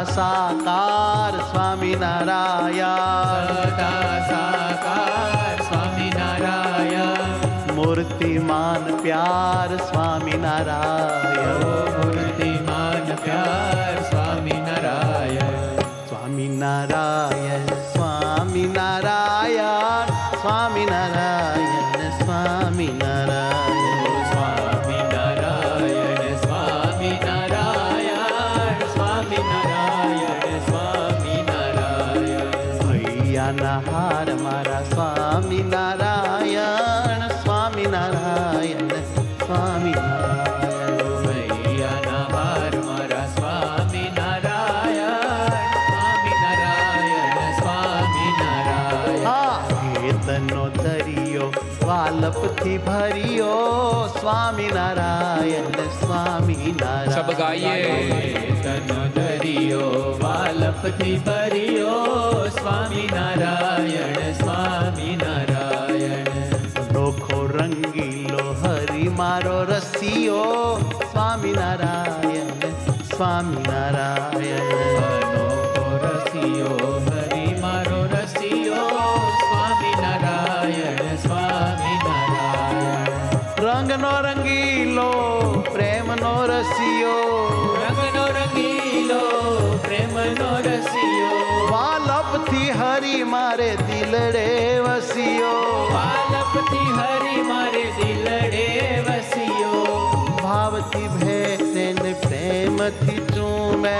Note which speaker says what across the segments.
Speaker 1: સાકાર સ્વામિનારાયણ
Speaker 2: સદા સાકાર સ્વામિનારાયણ
Speaker 1: મૂર્તિમાન પ્યાર સ્વામિનારાયણ
Speaker 2: મૂર્તિમાન પ્યાર સ્વામિનારાયણ
Speaker 1: સ્વામિનારાયણ સ્વામિનારાયણ સ્વામિનારાયણ સ્વામિનારાયણ
Speaker 2: સ્વામિનારાયણ સ્વામિનારાયણ સ્વામિનારાયણ સ્વામિનારાયણ
Speaker 1: ભૈયાના હાર મારા સ્વામિનારાયણ સ્વામિનારાયણ સ્વામિનારાયણ
Speaker 2: ભૈયાના હાર મારા સ્વામિનારાયણ સ્વામિનારાયણ સ્વામિનારાયણ
Speaker 1: આ હેતનો દરિયો વાલપથી ભર્યો સ્વામિનારાયણ સ્વામિનારાયણ
Speaker 3: सब गाइए
Speaker 2: તનો દરિયો વાલપથી ભર્યો સ્વામિનારાયણ સ્વામિનારાયણ
Speaker 1: નોખો રંગીલો હરિ મારો રસિયો સ્વામિનારાયણ સ્વામિનારાયણ
Speaker 2: અનોખો રસિયો હરિ મારો રસિયો સ્વામિનારાયણ સ્વામિનારાયણ
Speaker 1: રંગનો રંગીલો પ્રેમનો રસિયો
Speaker 2: રંગનો રંગીલો પ્રેમનો રસિયો
Speaker 1: વાલપથી હરિ મારે દિલડે વસિયો
Speaker 2: વાલપથી હરિ મારે દિલડે વસિયો
Speaker 1: ભાવથી ભેટે ને પ્રેમથી ચૂમે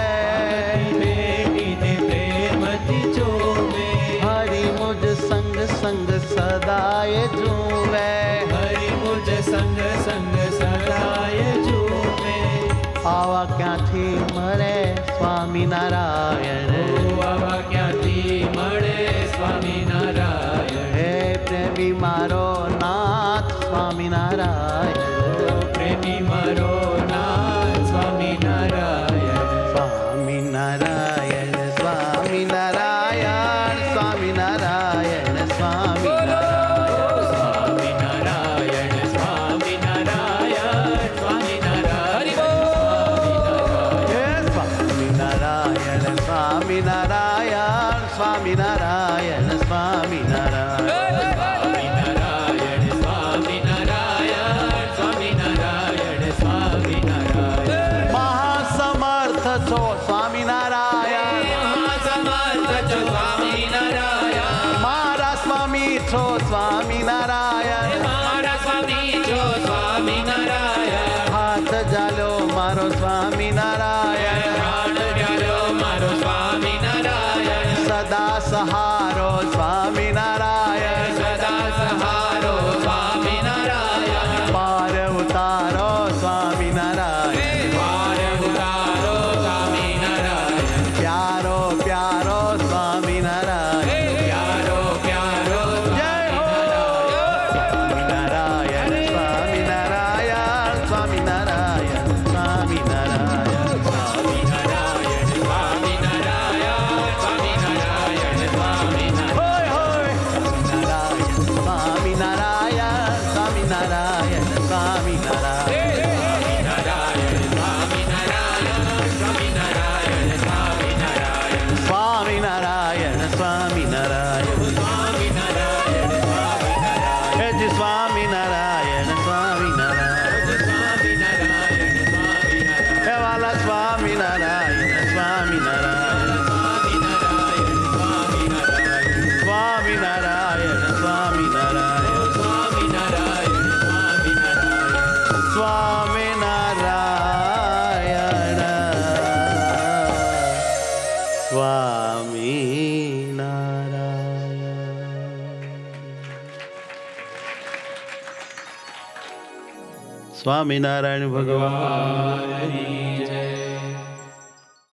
Speaker 2: બેટીને પ્રેમથી ચોમે
Speaker 1: હરિ મુજ સંગ સંગ સદાય જુમે
Speaker 2: હરિ મુજ સંગ સંગ સદાય ઝૂમે
Speaker 1: આવા ક્યાંથી મળે સ્વામિનારાયણ
Speaker 2: આવા ક્યાંથી મળે સ્વામિનારાયણ
Speaker 1: હે પ્રેમી મારો નાથ સ્વામિનારાયણ
Speaker 2: પ્રેમી મારો નાથ સ્વામિનારાયણ
Speaker 1: સ્વામિનારાયણ સ્વામિનારાયણ સ્વામિનારાયણ સ્વામિનારાયણ
Speaker 2: સ્વામિનારાયણ સ્વામિનારાયણ સ્વામિનારાયણ
Speaker 1: હે સ્વામિનારાયણ સ્વામિનારાયણ સ્વામિનારાયણ સ્વામિનારાયણ
Speaker 2: સ્વામિનારાયણ સ્વામિનારાયણ સ્વામિનારાયણ સ્વામિનારાયણ
Speaker 1: મહાસમર્થ છો સ્વામિનારાયણ
Speaker 2: મહાસમર્થ છો સ્વામિનારાયણ
Speaker 1: મારા સ્વામી છો સ્વામિનારાયણ
Speaker 2: મારા સ્વામી છો સ્વામિનારાયણ
Speaker 1: હાથ જાલો મારો સ્વામિનારાયણ
Speaker 2: પ્રાણ પ્યારો મારો સ્વામિનારાયણ
Speaker 1: સદા સહારો સ્વામિનારાયણ
Speaker 2: સદા સહારો સ્વામિનારાયણ
Speaker 1: પાર ઉતારો સ્વામિનારાયણ
Speaker 2: પાર ઉતારો સ્વામિનારાયણ
Speaker 1: પ્યારો પ્યારો સ્વામિનારાયણ
Speaker 2: પ્યારો પ્યારો
Speaker 1: જય હો સ્વામિનારાયણ સ્વામિનારાયણ સ્વામિનારાયણ સ્વામિનારાયણ
Speaker 2: સ્વામિનારાયણ સ્વામિનારાયણ સ્વામિનારાયણ સ્વામિનારાયણ
Speaker 1: હોય હોય સ્વામિનારાયણ સ્વામિનારાયણ સ્વામિનારાયણ સ્વામિનારાયણ સ્વામિનારાયણ હે જી સ્વામિનારાયણ સ્વામિનારાયણ હે વાલા સ્વામિનારાયણ સ્વામિનારાયણ સ્વામિનારાયણ સ્વામિનારાયણ સ્વામિનારાયણ સ્વામિનારાયણ ભગવાન
Speaker 2: સ્વામિનારાયણ